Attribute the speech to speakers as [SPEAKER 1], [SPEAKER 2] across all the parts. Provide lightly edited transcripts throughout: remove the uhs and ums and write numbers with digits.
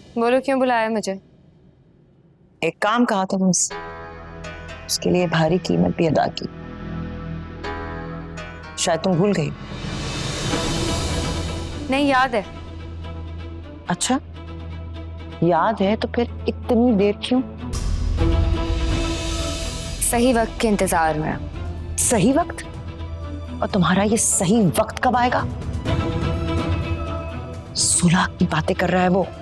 [SPEAKER 1] बोलो क्यों बुलाया मुझे?
[SPEAKER 2] एक काम कहा था तुमसे, उसके लिए भारी कीमत भी अदा की। शायद तुम भूल गई।
[SPEAKER 1] नहीं, याद है।
[SPEAKER 2] अच्छा, याद है तो फिर इतनी देर क्यों?
[SPEAKER 1] सही वक्त के इंतजार में।
[SPEAKER 2] सही वक्त? और तुम्हारा ये सही वक्त कब आएगा? सुलह की बातें कर रहा है वो,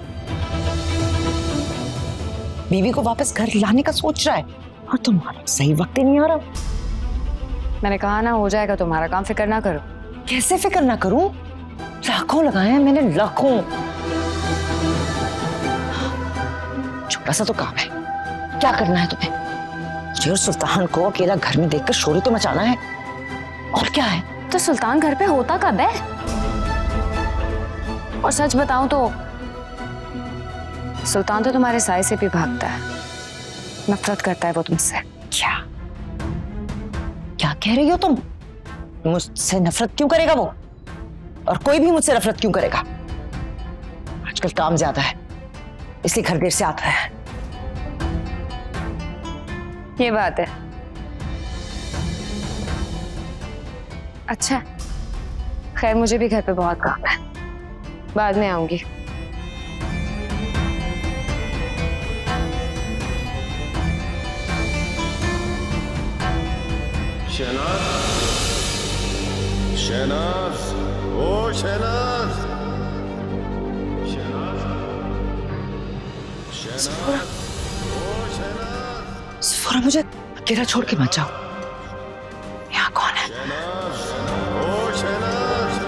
[SPEAKER 2] बीवी को वापस घर लाने का सोच रहा है, और तुम्हारा सही वक्त ही नहीं आ रहा।
[SPEAKER 1] मैंने कहा ना, हो जाएगा तुम्हारा काम, फिक्र ना करो।
[SPEAKER 2] कैसे फिक्र ना करूं? लाखों लगाए हैं मैंने, लाखों। छोटा सा तो काम है, क्या करना है तुम्हें? मुझे और सुल्तान को अकेला घर में देखकर शोर तो मचाना है, और क्या है?
[SPEAKER 1] तो सुल्तान घर पे होता कब है? और सच बताऊं तो सुल्तान तो तुम्हारे साय से भी भागता है, नफरत करता है वो तुमसे।
[SPEAKER 2] क्या क्या कह रही हो तुम? मुझसे नफरत क्यों करेगा वो? और कोई भी मुझसे नफरत क्यों करेगा? आजकल काम ज्यादा है, इसलिए घर देर से आता है।
[SPEAKER 1] ये बात है। अच्छा, खैर मुझे भी घर पे बहुत काम है, बाद में आऊंगी।
[SPEAKER 3] शहनाज, शहनाज, ओ शहनाज, शहनाज, शहनाज, ओ शहनाज।
[SPEAKER 2] सफूरा, मुझे अकेला छोड़ के मत जाओ। यहाँ कौन है?
[SPEAKER 3] शहनाज, ओ शहनाज।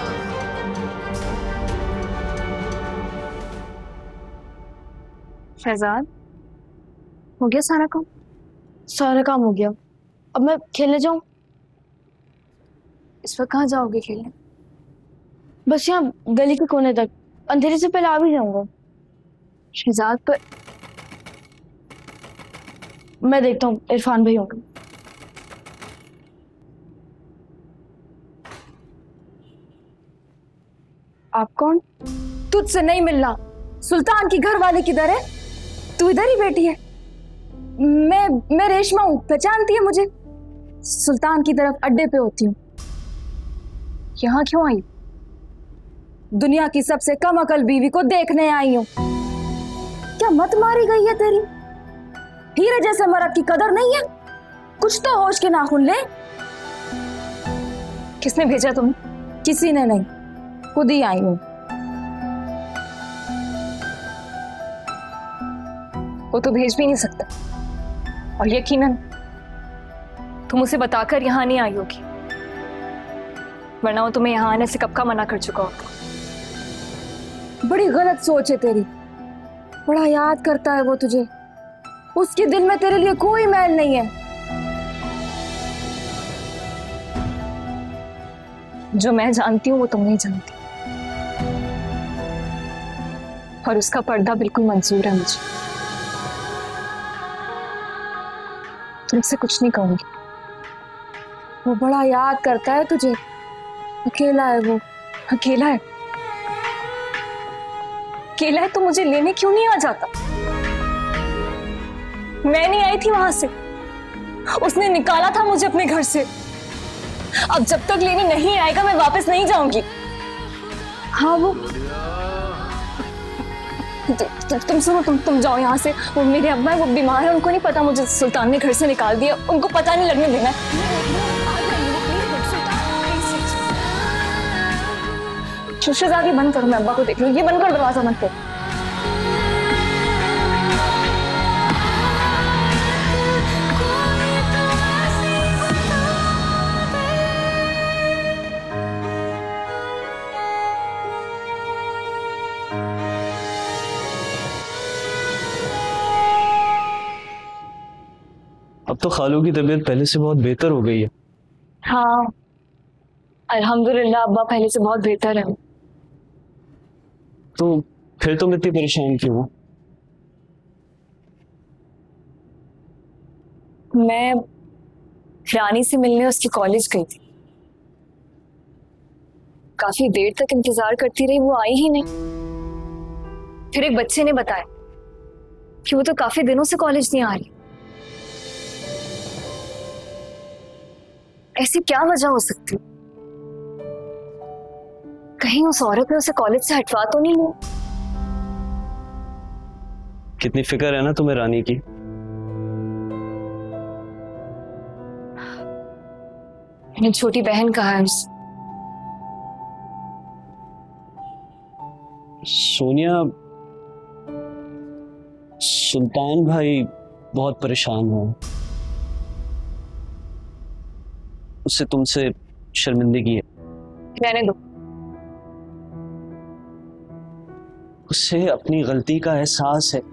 [SPEAKER 4] शहजाद, हो गया सारा काम? सारा काम हो गया, अब मैं खेलने जाऊं? इस वक्त कहाँ जाओगे खेलने? बस यहाँ गली के कोने तक, अंधेरे से पहले आ भी जाऊंगा। शहजाद, पर मैं देखता हूँ इरफान भाई होंगे। आप कौन? तुझसे नहीं मिलना। सुल्तान की घर वाले किधर है? तू इधर ही बैठी है। मैं रेशमा हूँ, पहचानती है मुझे? सुल्तान की तरफ अड्डे पे होती हूँ। यहाँ क्यों आई? दुनिया की सबसे कम अकल बीवी को देखने आई हूँ। क्या मत मारी गई है तेरी? हीरे जैसे मर्द की कदर नहीं है? कुछ तो होश के नाखून ले। किसने भेजा तुम्हें? किसी ने नहीं, खुद ही आई हूँ।
[SPEAKER 5] वो तो भेज भी नहीं सकता, और यकीनन तुम उसे बताकर यहाँ नहीं आई होगी, वरना वो तुम्हें यहाँ आने से कब का मना कर चुका होगा।
[SPEAKER 4] बड़ी गलत सोच है तेरी। बड़ा याद करता है वो तुझे। उसके दिल में तेरे लिए कोई मैल नहीं है।
[SPEAKER 5] जो मैं जानती हूँ वो तुम नहीं जानती, और उसका पर्दा बिल्कुल मंजूर है मुझे। तुमसे कुछ नहीं कहूंगी।
[SPEAKER 4] वो बड़ा याद करता है तुझे। अकेला है वो।
[SPEAKER 5] अकेला है? अकेला है तो मुझे लेने क्यों नहीं आ जाता? मैं नहीं आई थी वहां से, उसने निकाला था मुझे अपने घर से। अब जब तक लेने नहीं आएगा मैं वापस नहीं जाऊंगी।
[SPEAKER 4] हाँ, वो
[SPEAKER 5] तुम सुनो, तुम जाओ यहाँ से। वो मेरे अब्बा है, वो बीमार है, उनको नहीं पता मुझे सुल्तान ने घर से निकाल दिया। उनको पता नहीं लगने देना। शहजादी, बंद करो, मैं अब्बा को देख लूं। ये बंद कर, दरवाजा मत करो।
[SPEAKER 6] अब तो खालू की तबीयत पहले से बहुत बेहतर हो गई है।
[SPEAKER 5] हाँ, अल्हम्दुलिल्लाह, अब्बा पहले से बहुत बेहतर है।
[SPEAKER 6] तो फिर तुम इतनी परेशान क्यों हो?
[SPEAKER 5] मैं रानी से मिलने उसकी कॉलेज गई थी। काफी देर तक इंतजार करती रही, वो आई ही नहीं। फिर एक बच्चे ने बताया कि वो तो काफी दिनों से कॉलेज नहीं आ रही। ऐसी क्या वजह हो सकती? कहीं उस औरत ने उसे कॉलेज से हटवा तो नहीं लिया?
[SPEAKER 6] कितनी फिक्र है ना तुम्हें रानी की।
[SPEAKER 5] मैंने छोटी बहन कहा है उसे।
[SPEAKER 6] सोनिया, सुल्तान भाई बहुत परेशान है। उससे तुमसे शर्मिंदगी है।
[SPEAKER 5] रहने दो।
[SPEAKER 6] उससे अपनी गलती का एहसास है।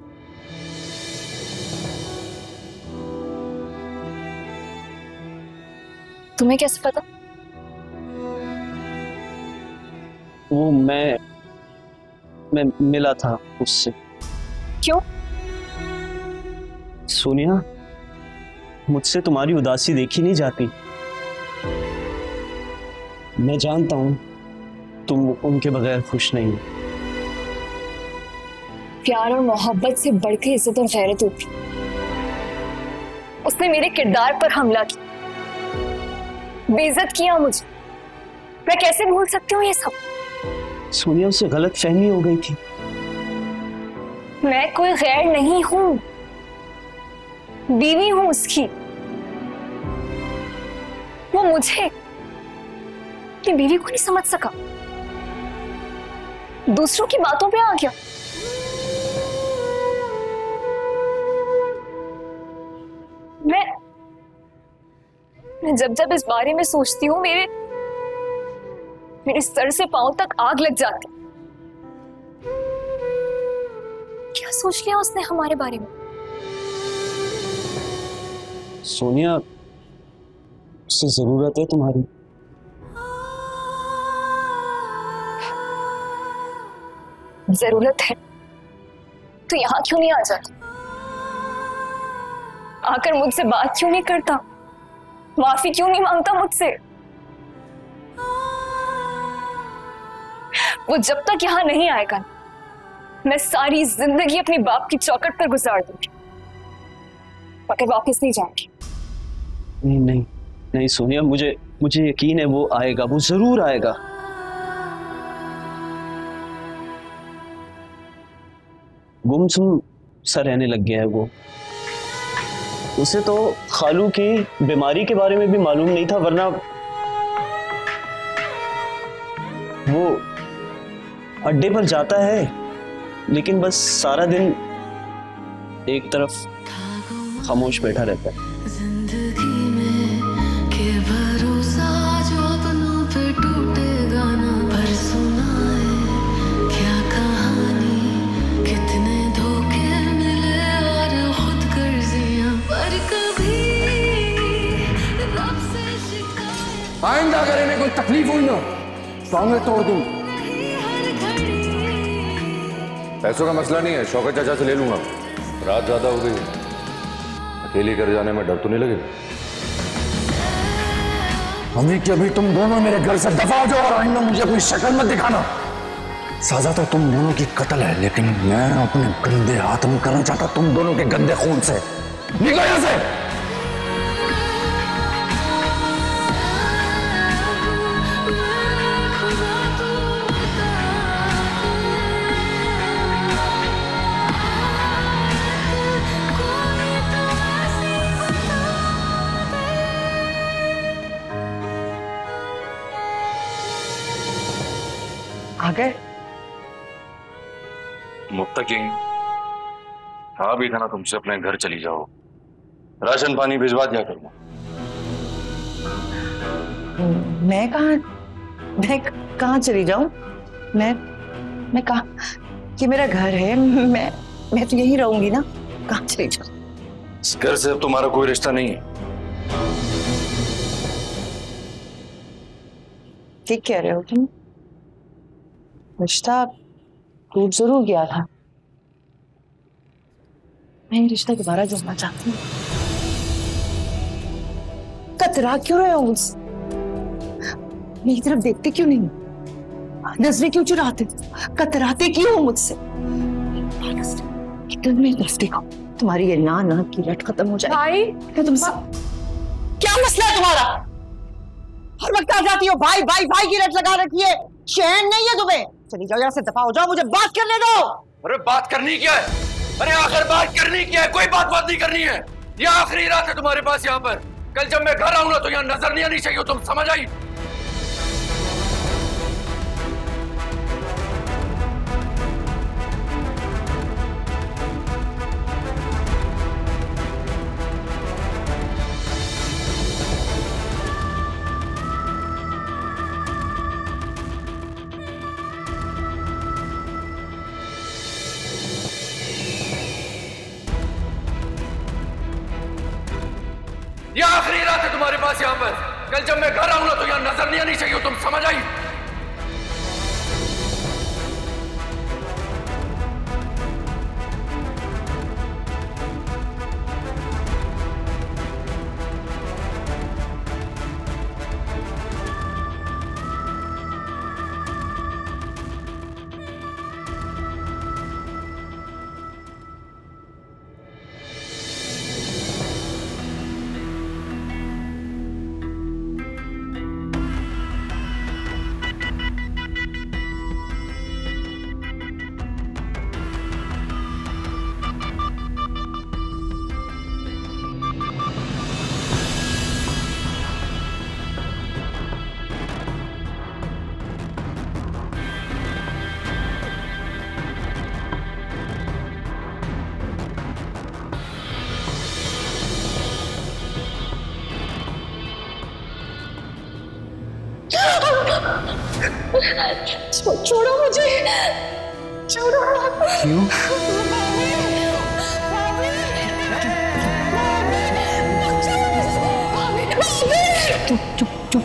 [SPEAKER 5] तुम्हें कैसे पता?
[SPEAKER 6] वो मैं मिला था उससे।
[SPEAKER 5] क्यों?
[SPEAKER 6] सोनिया, मुझसे तुम्हारी उदासी देखी नहीं जाती। मैं जानता हूं तुम उनके बगैर खुश नहीं हो।
[SPEAKER 5] प्यार और मोहब्बत से बढ़कर इज्जत और गैरत होती। उसने मेरे किरदार पर हमला किया, बेइज्जत किया मुझे। मैं कैसे भूल सकती हूँ ये सब?
[SPEAKER 6] सोनिया, उससे गलत फहमी हो गई थी।
[SPEAKER 5] मैं कोई गैर नहीं हूं, बीवी हूं उसकी। वो मुझे अपनी बीवी को नहीं समझ सका, दूसरों की बातों पे आ गया। मैं जब इस बारे में सोचती हूँ मेरे सर से पांव तक आग लग जाती। क्या सोच लिया उसने हमारे बारे में?
[SPEAKER 6] सोनिया, उससे जरूरत है तुम्हारी।
[SPEAKER 5] जरूरत है तो यहाँ क्यों नहीं आ जाता? आकर मुझसे बात क्यों नहीं करता? माफी क्यों नहीं मांगता मुझसे? वो जब तक यहाँ नहीं आएगा, मैं सारी जिंदगी अपनी बाप की चौखट पर गुजार दूंगी, मगर वापस नहीं जाऊंगी।
[SPEAKER 6] नहीं नहीं नहीं सोनिया, मुझे यकीन है वो आएगा, वो जरूर आएगा। गुमसुम सा रहने लग गया है वो। उसे तो खालू की बीमारी के बारे में भी मालूम नहीं था, वरना वो अड्डे पर जाता है लेकिन बस सारा दिन एक तरफ खामोश बैठा रहता है।
[SPEAKER 7] जिंदगी में के भरोसा जो अपनों पे टूटेगा ना, पर सुनाए क्या कहानी, कितने धोखे मिले और खुद गर्जियां, पर कभी रब से शिकायत।
[SPEAKER 8] आइंदा अगर इन्हें कोई तकलीफ हुई ना तो मैं तोड़ दूं।
[SPEAKER 3] पैसों का मसला नहीं है, शौकत चाचा से ले लूंगा। रात ज्यादा हो गई, अकेली कर जाने में डर तो नहीं लगेगा?
[SPEAKER 8] अभी कि अभी तुम दोनों मेरे घर से दफा हो जाओ और आइंदा मुझे अपनी शक्ल मत दिखाना। सजा तो तुम दोनों की कत्ल है, लेकिन मैं अपने गंदे हाथ में करना चाहता तुम दोनों के गंदे खून से। निकलो यहां से।
[SPEAKER 2] आ गए?
[SPEAKER 3] मुत्तकीन, कहा भी था ना तुमसे अपने घर चली जाओ, राशन पानी भिजवा दिया करूँ।
[SPEAKER 2] मैं कहाँ चली जाऊं? मैं कहा कि मेरा घर है, मैं तो यहीं रहूंगी ना, कहाँ चली जाऊं?
[SPEAKER 3] इस घर से अब तुम्हारा कोई रिश्ता नहीं है।
[SPEAKER 2] ठीक कह रहे हो तुम। रिश्ता टूट जरूर गया था, मैं ये रिश्ता दोबारा जोड़ना चाहती हूँ। कतरा क्यों रहे हो मुझसे? मेरी तरफ देखते क्यों नहीं? नजरें क्यों चुराते? कतराते क्यों हो मुझसे? कितनी दस्ती को तुम्हारी ये ना ना की रट खत्म हो जाए।
[SPEAKER 5] भाई
[SPEAKER 2] तुम क्या मसला है तुम्हारा? हर वक्त आ जाती हो भाई भाई भाई की रट लगा रखी है, चैन नहीं है तुम्हें? चली जाओ यहाँ से, दफा हो जाओ, मुझे बात करने दो।
[SPEAKER 3] अरे बात करनी क्या है? अरे आखिर बात करनी क्या है? कोई बात नहीं करनी है। ये आखिरी रात है तुम्हारे पास यहाँ पर। कल जब मैं घर आऊंगा तो यहाँ नजर नहीं आनी चाहिए, तुम समझ आई? ये आखिरी रात है तुम्हारे पास यहाँ पर। कल जब मैं घर आऊंगा तो यहाँ नजर नहीं आनी चाहिए, तुम समझ आई?
[SPEAKER 2] छोड़ो मुझे, छोड़ो।
[SPEAKER 8] क्यों?
[SPEAKER 2] चुप चुप चुप।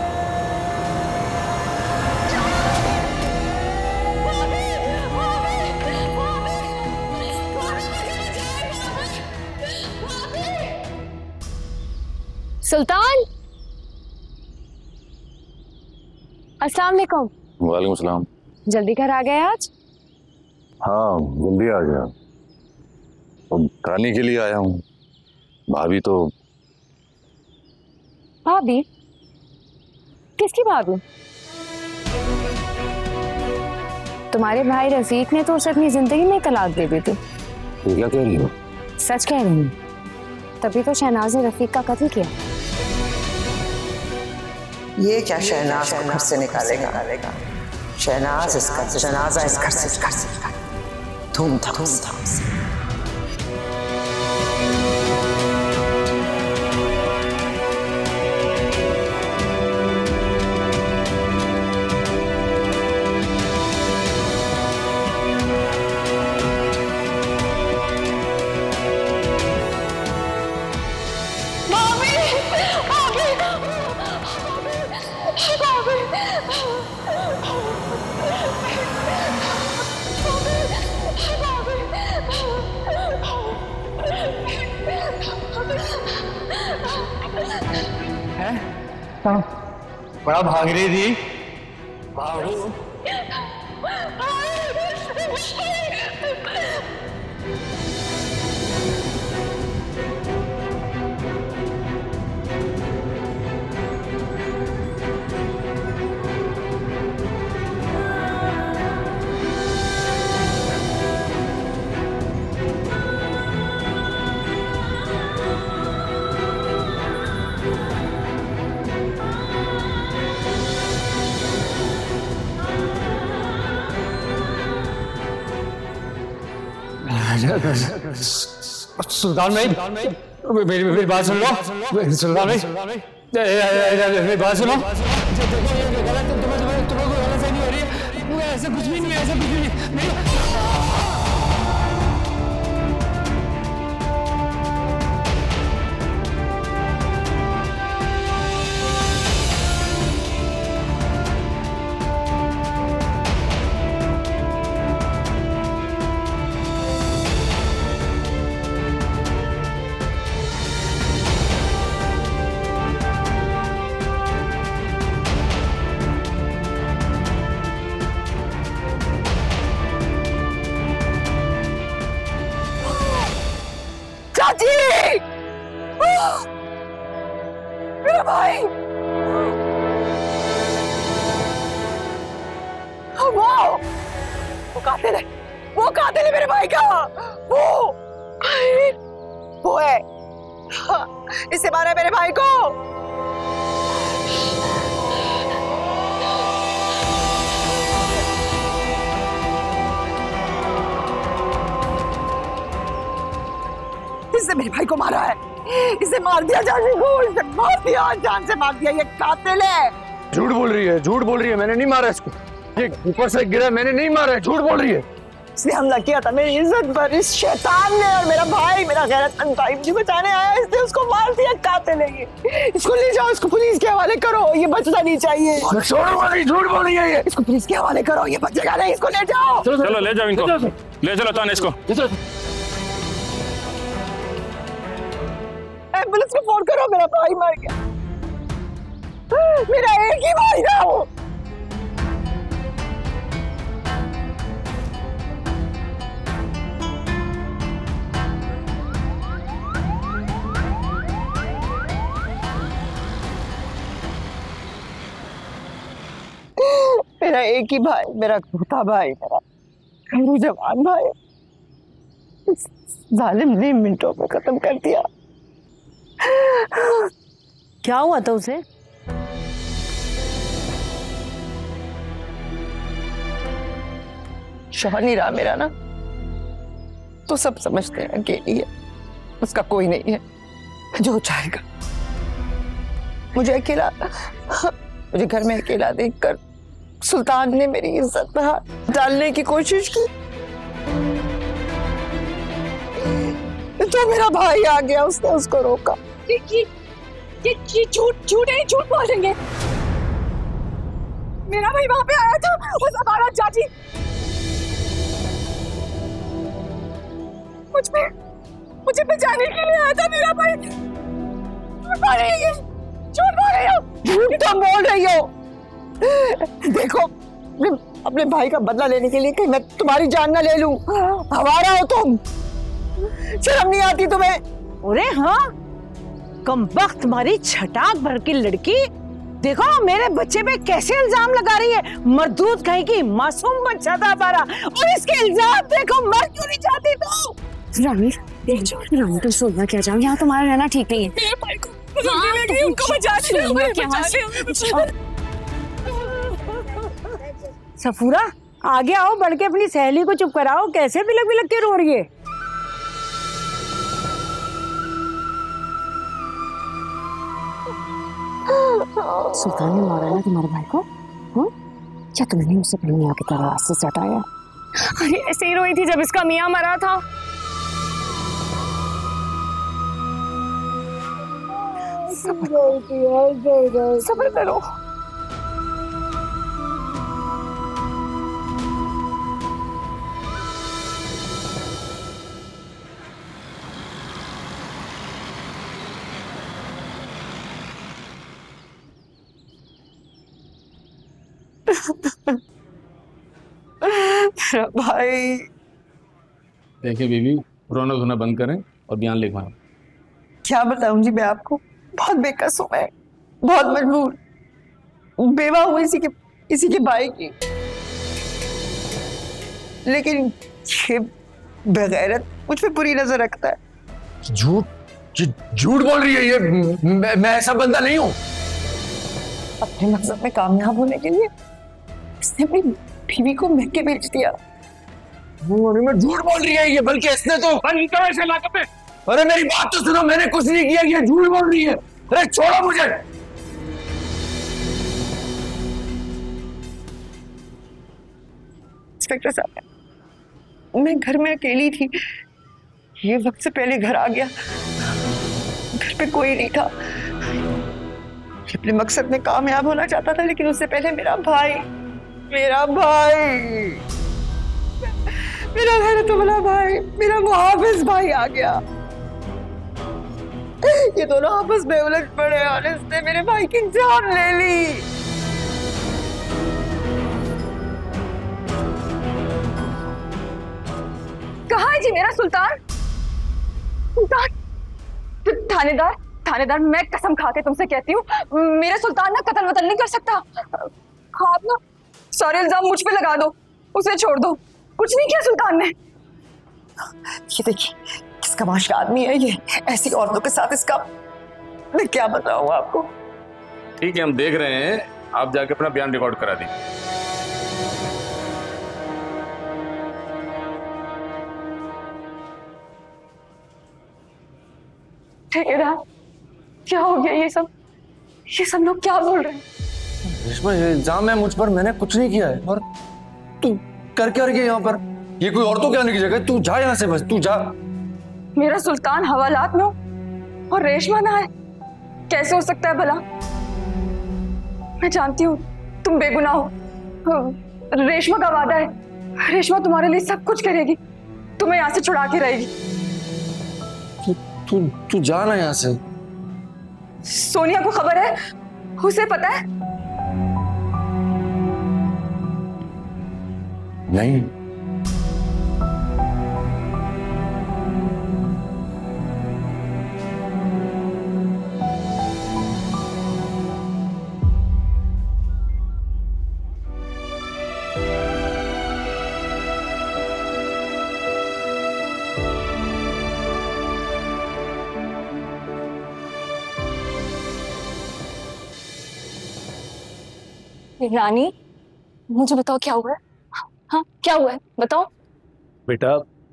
[SPEAKER 1] सुल्तान, अस्सलाम वालेकुम।
[SPEAKER 3] वालेकुम सलाम।
[SPEAKER 1] जल्दी घर आ गए आज?
[SPEAKER 3] हाँ जल्दी आ गया। अब खाने के लिए आया हूँ। भाभी तो
[SPEAKER 1] भाभी? किसकी भाभी? तुम्हारे भाई रफीक ने तो उसे अपनी जिंदगी में तलाक दे दी थी।
[SPEAKER 3] ये क्या कह रही हो?
[SPEAKER 1] सच कह रही हूँ, तभी तो शहनाज ने रफीक का कत्ल किया।
[SPEAKER 2] ये क्या शहनाज को घर से निकालेगा? शहनाज इसका जनाजा इस घर से धूमधाम से।
[SPEAKER 6] बड़ा भाग रही थी।
[SPEAKER 8] सुल्तान भाई, मेरी बात सुन लो। सुल्तान भाई, मेरी बात सुनो। तुम्हें कोई गलत नहीं हो रही है। ऐसा कुछ भी नहीं है, ऐसा कुछ भी नहीं।
[SPEAKER 2] भाई, मेरा भाई, वो कातिल है, वो कातिल है मेरे भाई का, वो है, इससे मारा है मेरे भाई को। इसने मेरे भाई को मारा है, इसे मार दिया जाने को, इसे मार दिया, जान से मार दिया, ये कातिल है।
[SPEAKER 3] झूठ बोल रही है, झूठ बोल रही है, मैंने नहीं मारा इसको, ये ऊपर से गिरा, मैंने नहीं मारा है, झूठ बोल रही है।
[SPEAKER 2] इसने हमला किया था मेरी इज्जत पर, इस शैतान ने, और मेरा भाई, मेरा गैरतमंद भाई मुझे बचाने आया, इसने उसको मार दिया, कातिल है ये। इसको ले जाओ, इसको पुलिस के हवाले करो, ये बचना नहीं चाहिए।
[SPEAKER 3] छोड़ो, झूठ बोल रही है ये।
[SPEAKER 2] इसको पुलिस के हवाले करो, ये बचेगा नहीं, इसको ले जाओ।
[SPEAKER 9] चलो ले जाओ इनको, ले चलो तान इसको।
[SPEAKER 2] एम्बुलेंस को फोन करो, मेरा भाई मर गया, मेरा एक ही भाई था वो। मेरा एक ही भाई, मेरा छोटा भाई, मेरा खरू जवान भाई, जालिम ने मिनटों में खत्म कर दिया।
[SPEAKER 10] क्या हुआ था उसे?
[SPEAKER 2] शौहर नहीं रहा मेरा ना, तो सब समझते हैं अकेली है, उसका कोई नहीं है, जो चाहेगा। मुझे अकेला, मुझे घर में अकेला देखकर सुल्तान ने मेरी इज्जत पर हाथ डालने की कोशिश की, तो मेरा भाई आ गया, उसने उसको रोका।
[SPEAKER 4] ये झूठ है, झूठ बोलेंगे। मेरा भाई वहां पे आया था, उस अबारत चाची मुझे बचाने के लिए आया था। मेरा भाई झूठ बोल रही है, झूठ बोल रही हो,
[SPEAKER 2] झूठ तो बोल रही हो। देखो, अपने भाई का बदला लेने के लिए कहीं मैं तुम्हारी जान ना ले लूं। हमारा हो तुम, शर्म नहीं आती तुम्हें?
[SPEAKER 10] अरे हाँ, कमबख्त तुम्हारी छटाक भर की लड़की, देखो मेरे बच्चे पे कैसे इल्जाम लगा रही है। मरदूद कहीं की, मासूम बच्चा था हमारा, और इसके इल्जाम देखो, मर क्यों नहीं जाती तू?
[SPEAKER 1] रानी तुम सोचना क्या चाहो, यहाँ तुम्हारा रहना ठीक नहीं है।
[SPEAKER 4] मेरे भाई को उनको बचा
[SPEAKER 10] सफूरा, आगे आओ, बढ़ के अपनी सहेली को चुप कराओ, कैसे बिलक बिलक के रो रही है।
[SPEAKER 1] सुल्तान ने मारा ना तुम्हारे भाई को? क्या तुमने उससे पहले मियाँ की तरह रास्ते से हटाया?
[SPEAKER 5] अरे ऐसे ही रोई थी जब इसका मियाँ मरा था।
[SPEAKER 2] सब्र करो। भाई,
[SPEAKER 11] देखिए बीवी, रोना धोना बंद करें और बयान लिखवाएं।
[SPEAKER 2] क्या बताऊं जी मैं आपको, बहुत बेकस हूं मैं, बहुत मजबूर, बेवा हूं इसी के भाई की। लेकिन ये बेगैरत मुझ पे बुरी नजर रखता है।
[SPEAKER 3] झूठ बोल रही है ये, मैं ऐसा बंदा नहीं हूं।
[SPEAKER 2] अपने मकसद में कामयाब होने के लिए इसने अपनी बीवी को महके बेच दिया।
[SPEAKER 3] मैं झूठ बोल रही है ये, बल्कि इसने तो ऐसे लाके पे। अरे मेरी बात तो सुनो, मैंने कुछ नहीं किया, ये झूठ बोल रही है। अरे छोड़ो मुझे।
[SPEAKER 2] इंस्पेक्टर साहब, मैं घर में अकेली थी, ये वक्त से पहले घर आ गया, घर पे कोई नहीं था। अपने मकसद में कामयाब होना चाहता था, लेकिन उससे पहले मेरा भाई, मेरा गैरतुल्लाह भाई, मेरा मुहाफिज भाई आ गया। ये दोनों आपस में उलझ पड़े और इसने मेरे भाई की जान ले ली।
[SPEAKER 4] कहाँ है जी मेरा सुल्तान? सुल्तान, थानेदार थानेदार, मैं कसम खा के तुमसे कहती हूँ, मेरे सुल्तान ना कत्ल वतल नहीं कर सकता। आप ना सारे इल्जाम मुझ पे लगा दो, उसे छोड़ दो। कुछ नहीं किया सुल्तान ने।
[SPEAKER 2] ये देखिए किसका माशा आदमी है ये, ऐसी औरतों के साथ इसका मैं क्या बताऊं आपको।
[SPEAKER 11] ठीक है, हम देख रहे हैं, आप जाके अपना बयान रिकॉर्ड करा दी।
[SPEAKER 4] ठेकेदार, क्या हो गया? ये सब लोग क्या बोल रहे हैं?
[SPEAKER 3] रेशमा, ये इल्जाम है मुझ पर, मैंने कुछ नहीं किया है। और तू कर क्या रही है यहाँ पर? ये कोई औरतों के आने की जगह है, तू जा यहाँ से, बस तू जा।
[SPEAKER 4] मेरा सुल्तान हवालात में हो और रेशमा ना है, कैसे हो सकता है भला? मैं जानती हूँ तुम बेगुनाह हो, रेशमा का वादा है, रेशमा तुम्हारे लिए सब कुछ करेगी, तुम्हें यहाँ से छुड़ा के रहेगी।
[SPEAKER 3] तू जा ना यहाँ से।
[SPEAKER 4] सोनिया को खबर है? उसे पता है?
[SPEAKER 3] नहीं।
[SPEAKER 5] रानी, मुझे बताओ क्या हुआ है? हाँ, क्या हुआ है बताओ।
[SPEAKER 11] बेटा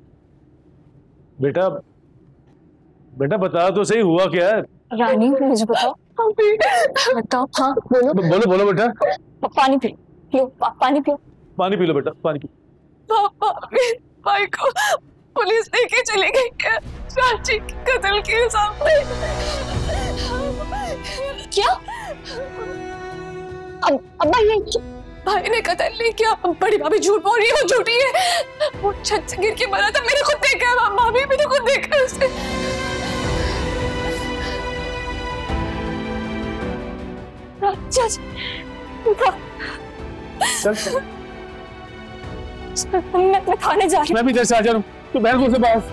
[SPEAKER 11] बेटा बेटा बता तो सही, हुआ क्या है?
[SPEAKER 5] रानी मुझे बताओ। बताओ। हाँ बोलो
[SPEAKER 11] बोलो बोलो बेटा।
[SPEAKER 5] पानी पी लो, पानी पियो।
[SPEAKER 11] पानी पी लो बेटा, पानी पी।
[SPEAKER 4] भाई को पुलिस लेके चली गई है चाची के कत्ल के इल्जाम में।
[SPEAKER 5] क्या? अब्बा ये
[SPEAKER 4] भाई ने कत्ल नहीं किया, बड़ी भाभी झूठ बोल रही है, वो झूठी है। वो छत से गिर के मरा था, मैंने खुद देखा है भाभी, मैंने खुद देखा है उसे।
[SPEAKER 5] मैं थाने जा रही हूँ।
[SPEAKER 11] मैं भी जैसे आ जा रहा हूँ, तो बहन को से बात।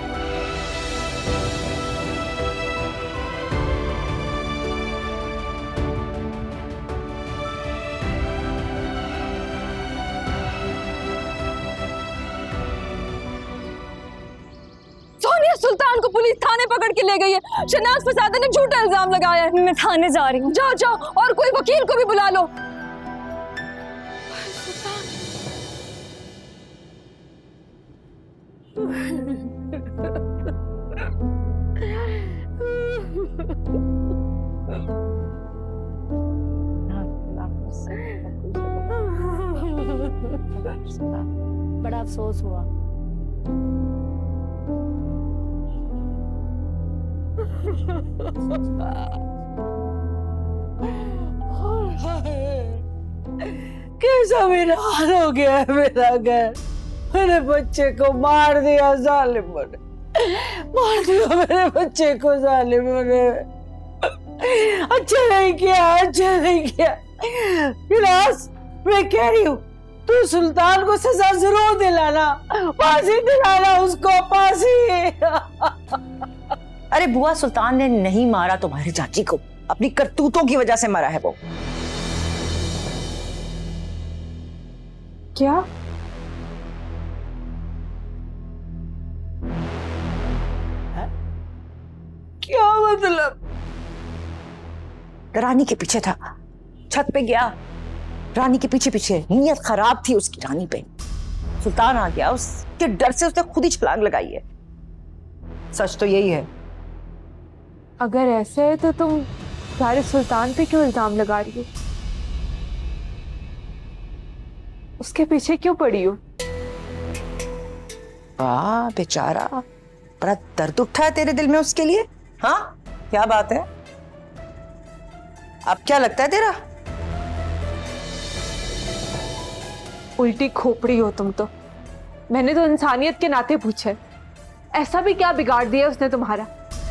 [SPEAKER 4] सुल्तान को पुलिस थाने पकड़ के ले गई है, शहनाज फसाद ने झूठा इल्जाम लगाया है।
[SPEAKER 5] मैं थाने जा रही हूँ।
[SPEAKER 4] जाओ जाओ, और कोई वकील को भी बुला लो।
[SPEAKER 1] बड़ा अफसोस हुआ।
[SPEAKER 10] कैसा मेरा हाल हो गया है मेरा घर। मेरे बच्चे को मार दिया जालिमों ने, मार दिया मेरे बच्चे को जालिमों ने। अच्छा नहीं किया, अच्छा नहीं किया। विलास, मैं कह रही हूँ तू सुल्तान को सजा जरूर दिलाना, फांसी दिलाना उसको, फांसी।
[SPEAKER 2] अरे बुआ, सुल्तान ने नहीं मारा तुम्हारे चाची को, अपनी करतूतों की वजह से मरा है वो।
[SPEAKER 4] क्या?
[SPEAKER 10] क्या मतलब?
[SPEAKER 2] रानी के पीछे था, छत पे गया, रानी के पीछे पीछे, नीयत खराब थी उसकी रानी पे। सुल्तान आ गया, उसके डर से उसने खुद ही छलांग लगाई है। सच तो यही है।
[SPEAKER 5] अगर ऐसे है तो तुम सारे सुल्तान पे क्यों इल्जाम लगा रही हो? उसके पीछे क्यों पड़ी हो?
[SPEAKER 2] वाह बेचारा, बड़ा दर्द उठा है तेरे दिल में उसके लिए। हाँ, क्या बात है? अब क्या लगता है तेरा?
[SPEAKER 5] उल्टी खोपड़ी हो तुम तो। मैंने तो इंसानियत के नाते पूछा है, ऐसा भी क्या बिगाड़ दिया उसने तुम्हारा?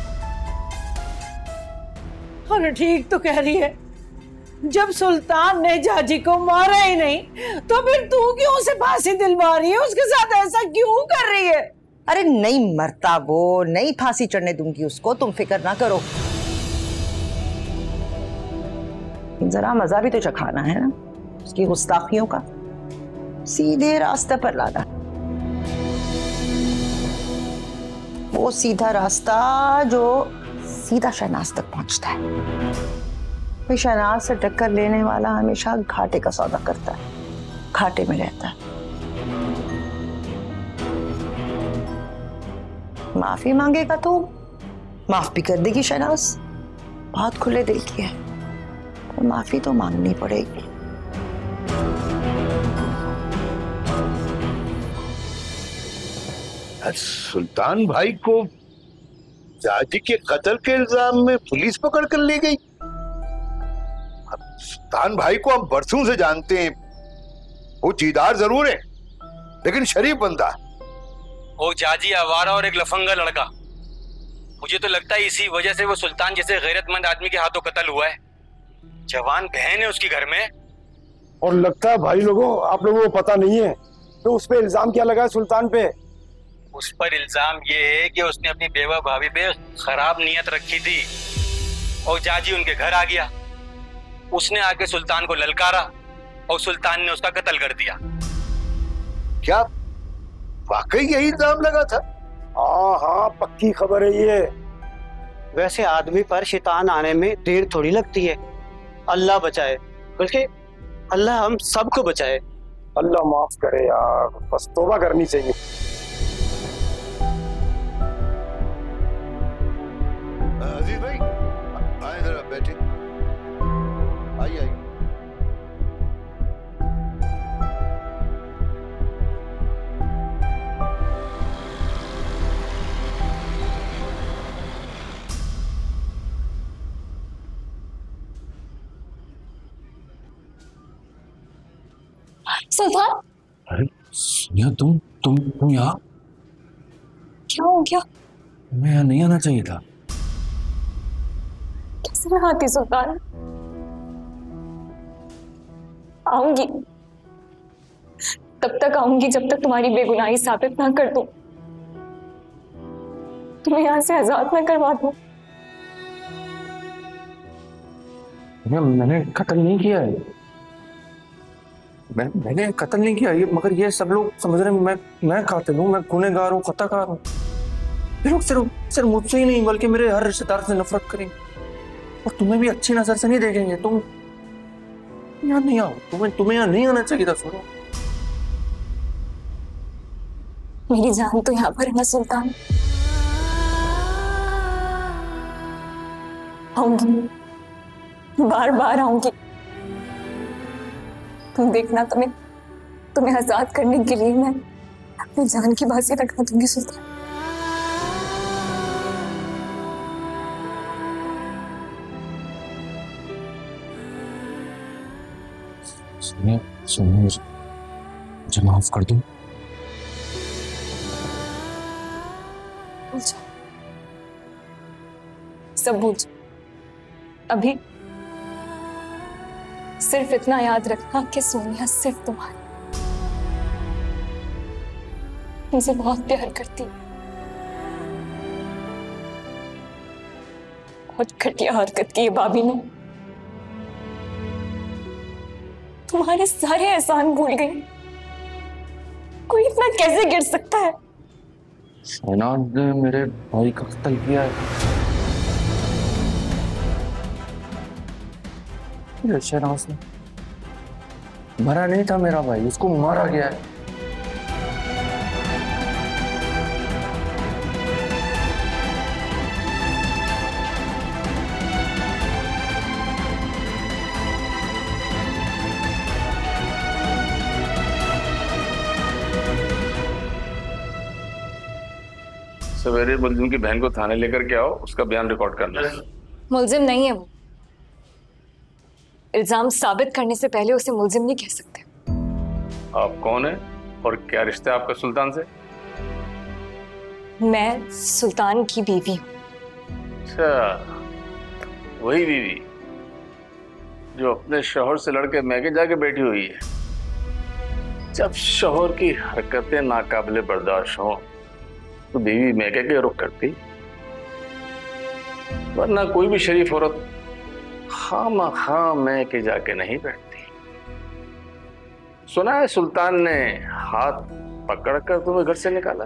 [SPEAKER 10] अरे ठीक तो कह रही है, जब सुल्तान ने जाजी को मारा ही नहीं तो फिर तू क्यों उसे फांसी दिलवा रही है? उसके साथ ऐसा क्यों कर रही है?
[SPEAKER 2] अरे नहीं मरता वो, नहीं फांसी चढ़ने दूंगी उसको, तुम फिक्र ना करो। जरा मजा भी तो चखाना है ना उसकी गुस्ताखियों का, सीधे रास्ते पर लाना। वो सीधा रास्ता जो सीधा शहनाज तक पहुंचता है। भाई शहनाज से टक्कर लेने वाला हमेशा घाटे का सौदा करता है, घाटे में रहता है। माफी मांगेगा तो माफ भी कर देगी शहनाज, बहुत खुले दिल की है, तो माफी तो मांगनी पड़ेगी।
[SPEAKER 12] सुल्तान भाई को जाजी के कत्ल के इल्जाम में पुलिस पकड़ कर ले गई। सुल्तान भाई को हम बरसों से जानते हैं, वो चीदार जरूर है लेकिन शरीफ बंदा।
[SPEAKER 3] वो जाजी आवारा और एक लफंगा लड़का, मुझे तो लगता है इसी वजह से वो सुल्तान जैसे गैरतमंद आदमी के हाथों कत्ल हुआ है। जवान बहन है उसकी घर में।
[SPEAKER 8] और लगता है भाई लोगों आप लोगों को पता नहीं है तो उस पे इल्जाम क्या लगा है सुल्तान पे।
[SPEAKER 3] उस पर इल्जाम ये है कि उसने अपनी बेवा भाभी पे खराब नियत रखी थी और जाजी उनके घर आ गया। उसने आके सुल्तान को ललकारा और सुल्तान ने उसका कत्ल कर दिया।
[SPEAKER 12] क्या वाकई यही इल्जाम लगा था?
[SPEAKER 8] हाँ पक्की खबर है ये।
[SPEAKER 6] वैसे आदमी पर शैतान आने में देर थोड़ी लगती है। अल्लाह बचाए, बल्कि अल्लाह हम सबको बचाए।
[SPEAKER 8] अल्लाह माफ करे यार, बस तौबा करनी चाहिए।
[SPEAKER 12] अजीज भाई आए जरा बैठे, आइए।
[SPEAKER 4] सुल्तान,
[SPEAKER 8] अरे सोनिया तुम यहाँ?
[SPEAKER 4] क्या हो गया?
[SPEAKER 8] मैं यहाँ नहीं आना चाहिए था।
[SPEAKER 4] कैसे मैं आती सुल्तान? आऊंगी, तब तक आऊंगी जब तक तुम्हारी बेगुनाही साबित ना कर दूं, तुम्हें यहाँ से आजाद ना करवा दूं।
[SPEAKER 8] मैंने कत्ल नहीं किया है, मैंने कत्ल नहीं किया ये, मगर ये सब लोग समझ रहे हैं मैं कातिल हूँ, मैं गुनहगार हूँ, खताकार हूँ। ये लोग सिर्फ मुझसे ही नहीं बल्कि मेरे हर रिश्तेदार से नफरत करेंगे और तुम्हें भी अच्छी नजर से नहीं देखेंगे। तुम यहाँ नहीं आओ, तुम्हें यहाँ नहीं आना चाहिए था। सुनो
[SPEAKER 4] मेरी जान तो यहाँ पर है ना सुल्तान। आऊंगी, बार बार आऊंगी। तुम देखना, तुम्हें आजाद करने के लिए मैं अपनी जान की बाजी लगा दूंगी सुल्तान।
[SPEAKER 8] सुनिए मुझे माफ कर दो।
[SPEAKER 4] भूल जाओ, सब भूल जाओ। अभी सिर्फ इतना याद रखना कि सोनिया सिर्फ तुम्हारी, मुझे बहुत प्यार करती है। बहुत घटिया हरकत की है भाभी ने, तुम्हारे सारे एहसान भूल गई। कोई इतना कैसे गिर सकता है?
[SPEAKER 8] शहनाज ने मेरे भाई का कत्ल किया है। शहनाज ने मरा नहीं था मेरा भाई, उसको मारा गया है।
[SPEAKER 11] सवेरे मुलजिम की बहन को थाने लेकर के आओ, उसका बयान रिकॉर्ड करना है।
[SPEAKER 5] मुलजिम नहीं है वो, इल्जाम साबित करने से पहले उसे मुलजिम नहीं कह सकते।
[SPEAKER 11] आप कौन है और क्या रिश्ता है आपका सुल्तान से?
[SPEAKER 5] मैं सुल्तान की बीवी हूँ।
[SPEAKER 11] अच्छा, वही बीवी जो अपने शौहर से लड़के महके जाके बैठी हुई है। जब शौहर की हरकतें नाकाबिले बर्दाश्त हो तो बीवी मैके के रुख करती, वरना कोई भी शरीफ औरत खामखा मैके जाके नहीं बैठती। सुना है सुल्तान ने हाथ पकड़कर तुम्हें घर से निकाला।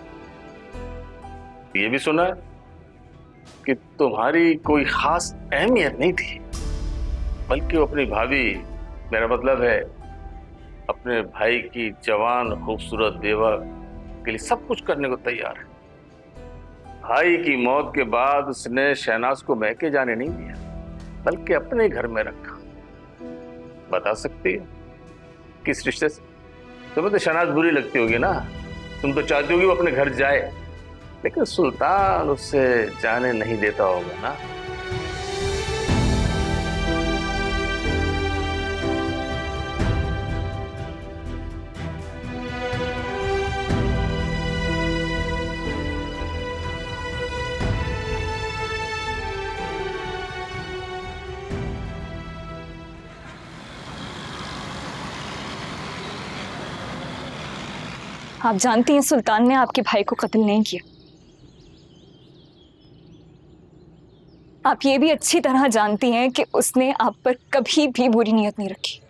[SPEAKER 11] ये भी सुना है कि तुम्हारी कोई खास अहमियत नहीं थी, बल्कि वो अपनी भाभी, मेरा मतलब है अपने भाई की जवान खूबसूरत बेवा के लिए सब कुछ करने को तैयार है। भाई की मौत के बाद उसने शहनाज को मैके जाने नहीं दिया, बल्कि अपने घर में रखा। बता सकती है किस रिश्ते से? तुम्हें तो शहनाज बुरी लगती होगी ना, तुम तो चाहती होगी वो अपने घर जाए, लेकिन सुल्तान उससे जाने नहीं देता होगा ना।
[SPEAKER 5] आप जानती हैं सुल्तान ने आपके भाई को कत्ल नहीं किया। आप ये भी अच्छी तरह जानती हैं कि उसने आप पर कभी भी बुरी नीयत नहीं रखी।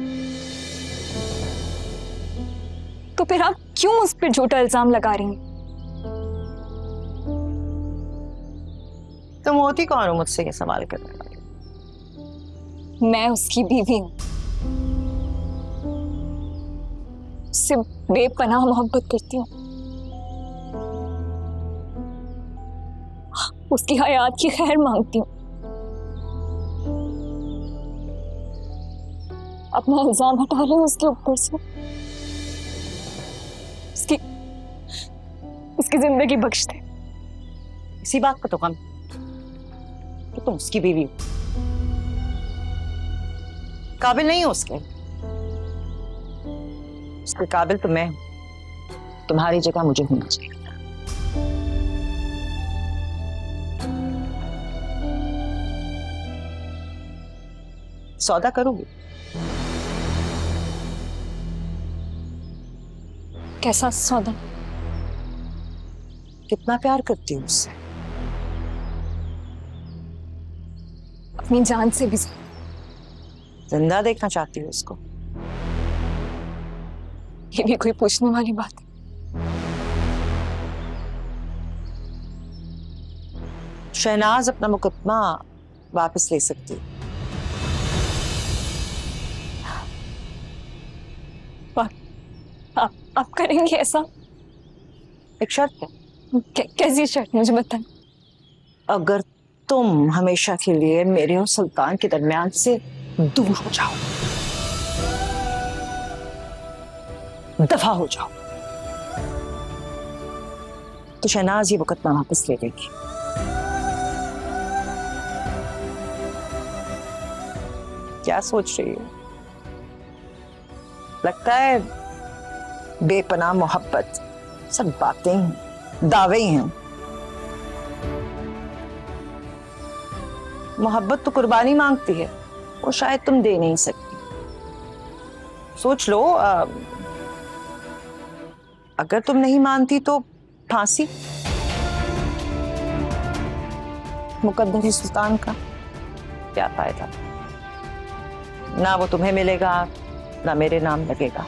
[SPEAKER 5] तो फिर आप क्यों उस पर झूठा इल्जाम लगा रही हैं?
[SPEAKER 2] तुम होती कौन हो मुझसे ये सवाल करने वाली?
[SPEAKER 5] मैं उसकी बीवी हूं, उससे बेपनाह मोहब्बत करती हूँ, उसकी हयात की खैर मांगती हूँ। अपना इल्जाम हटा लो उसके ऊपर से, उसकी जिंदगी बख्श दे।
[SPEAKER 2] इसी बात का तो कम कि तुम उसकी बीवी हो, काबिल नहीं हो उसके काबिल तो मैं हूं। तुम्हारी जगह मुझे होना चाहिए। सौदा करोगी?
[SPEAKER 5] कैसा सौदा?
[SPEAKER 2] कितना प्यार करती हूँ उससे?
[SPEAKER 5] अपनी जान से भी
[SPEAKER 2] जिंदा देखना चाहती हूँ उसको?
[SPEAKER 5] ये भी कोई पूछने वाली बात है?
[SPEAKER 2] शहनाज अपना मुकदमा वापस ले सकती है।
[SPEAKER 5] आप करेंगे ऐसा?
[SPEAKER 2] एक शर्त है।
[SPEAKER 5] कैसी शर्त, मुझे बताएं।
[SPEAKER 2] अगर तुम हमेशा के लिए मेरे और सुल्तान के दरमियान से दूर हो जाओ, दफा हो जाओ, तो शहनाज ये मुकदमा वापस ले लेगी। क्या सोच रही हो? लगता है बेपनाह मोहब्बत सब बातें हैं, दावे हैं। मोहब्बत तो कुर्बानी मांगती है, वो शायद तुम दे नहीं सकती। सोच लो, अगर तुम नहीं मानती तो फांसी। मुकद्दर सुल्तान का क्या फायदा? ना वो तुम्हें मिलेगा, ना मेरे नाम लगेगा।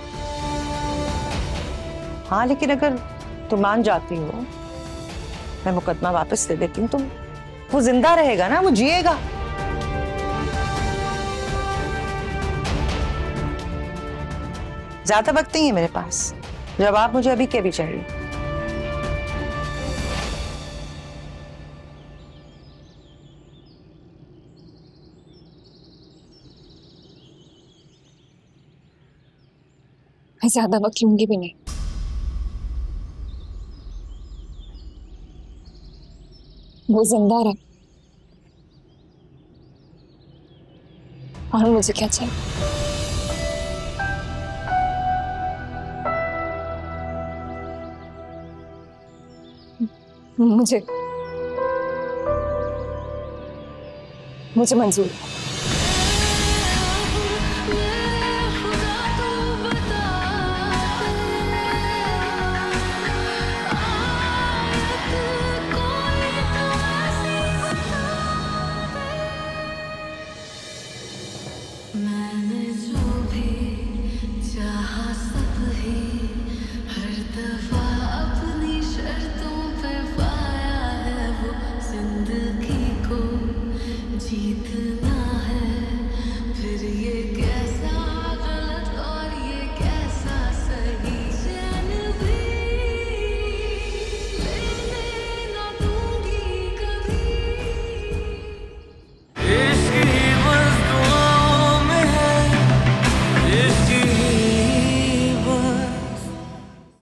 [SPEAKER 2] हाँ, लेकिन अगर तुम मान जाती हो, मैं मुकदमा वापस ले देती हूँ, तो वो जिंदा रहेगा ना, वो जिएगा। ज्यादा वक्त नहीं है मेरे पास, जवाब मुझे अभी के भी चाहिए।
[SPEAKER 5] मैं ज्यादा वक्त लूंगी भी नहीं। वो जिंदा रहे और मुझे क्या चाहिए? मुझे मंजूर है।